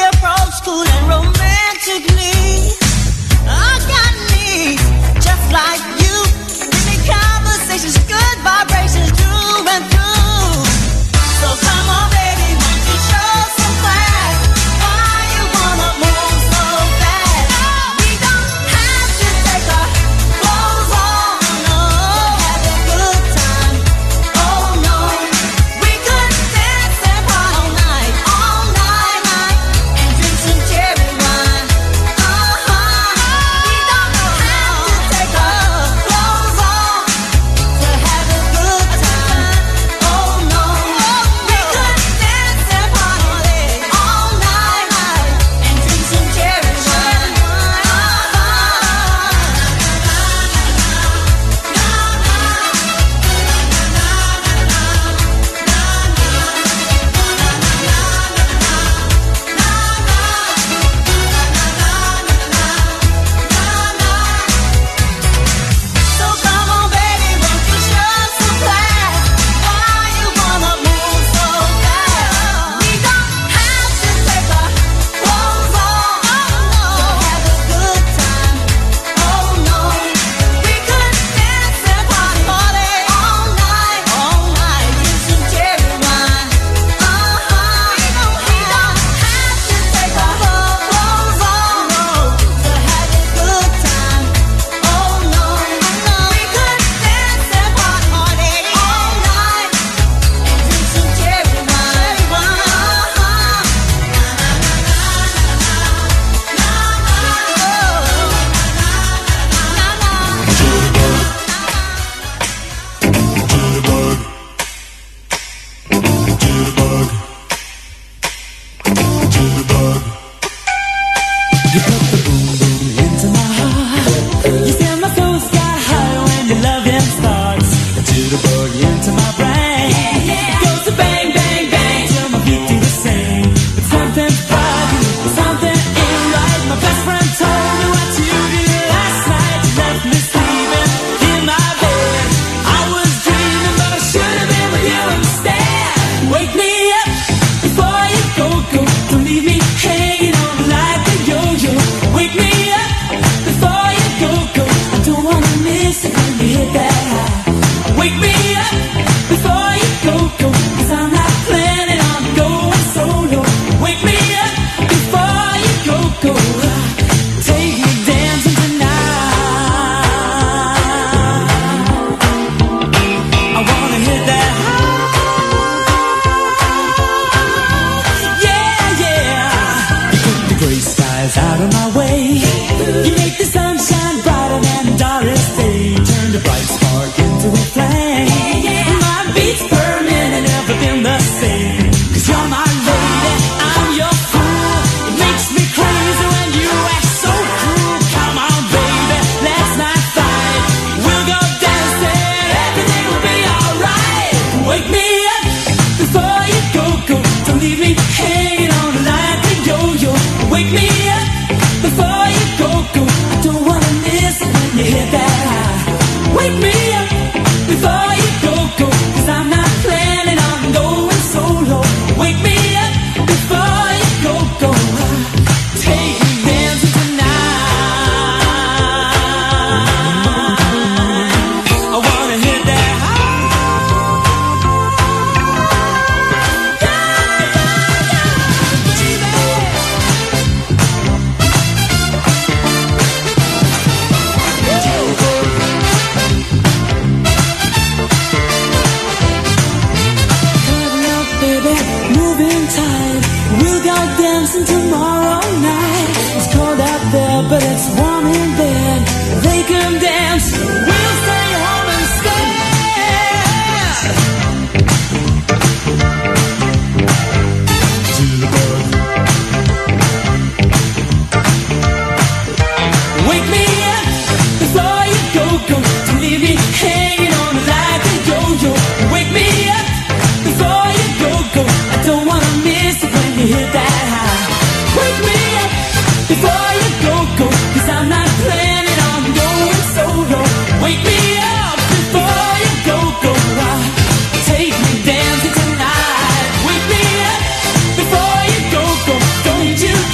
approach cool and romantically. I got needs just like you. Give me conversations, good vibrations through and through. So come on, baby, won't you show some class? Why you wanna move so fast? We don't have to take our clothes off, no. Have a good time, oh no. We could dance and party all night, night, and drink some cherry wine. We don't have to take our clothes off to have a good time, oh no. We could dance and party all night, and drink some cherry wine. So come on, baby, won't you show some class? Why you wanna move so fast? We don't have to take our clothes off, to have a good time, oh no. We could dance and party all night, drink some cherry wine. We don't have to take our clothes off, to have a good time, oh no. We could dance and party all night, and drink some cherry wine. You put the boom boom into my heart. You send my soul sky high when your loving starts. To the boogie into my brain. Goes to bang bang bang till my feet do the same. But something's bugging, something ain't right. My best friend told me what you did last night. You left me sleeping in my bed. I was dreaming, but I should have been with you instead. Wake me up before you go. Don't leave me hanging on like a yo-yo. Wake me up before you go. I don't wanna miss it when you hit that high. Wake me up before you go. 'Cause I'm not planning on going solo. Wake me up before you go. Take me dancing tonight. I wanna hit that high. Yeah, yeah. You put the gray skies out of my way. You make the sunshine brighter than the darkest day. Turn the bright spark into a flame. My beats burning and everything the same. 'Cause you're my lady, I'm your fool. It makes me crazy when you act so cruel. Come on, baby, let's not fight. We'll go dancing, everything will be alright. Wake me up before you go. Don't leave me hanging on like a yo-yo. Wake me up before you go. I don't wanna miss it when you hit that high. Wake me up before you go. 'Cause I'm not planning on going solo. Wake me up before you go. Take me dancing tonight. I wanna hit that high. Coming up, baby, moving tight. We'll go dancing tomorrow night. It's cold out there, but it's warm in bed. They can dance, we'll stay home instead. Wake me up before you go. Don't leave me hanging on like a yo-yo. Wake me up before you go. I don't wanna miss it when you hit that high. Wake me up before you go. 'Cause I'm not planning on going solo. Wake me up before you go. Take me dancing tonight. Wake me up before you go. Don't you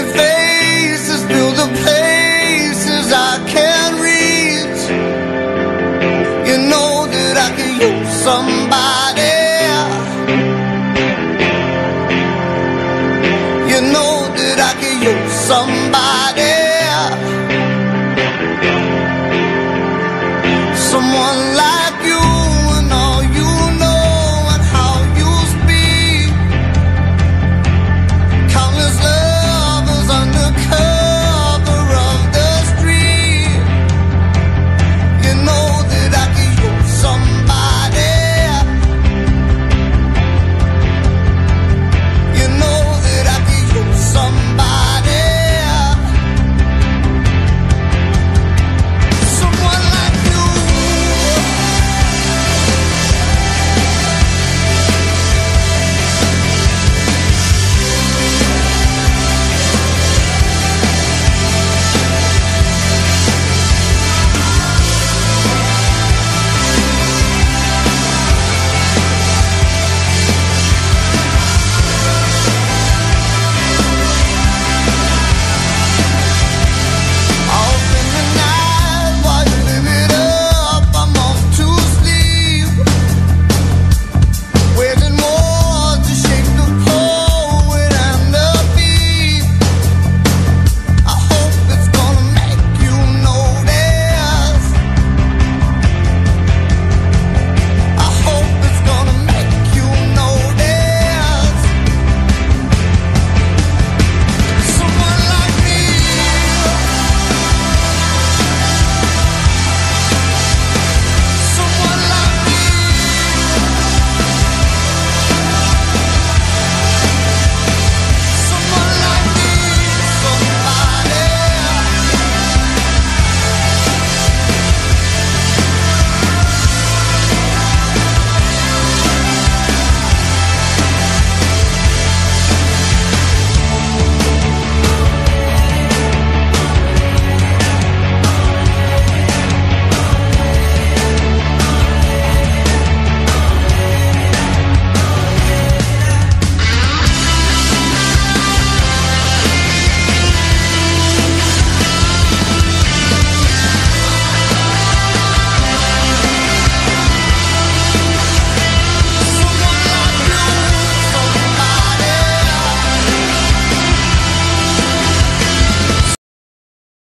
faces fill the place.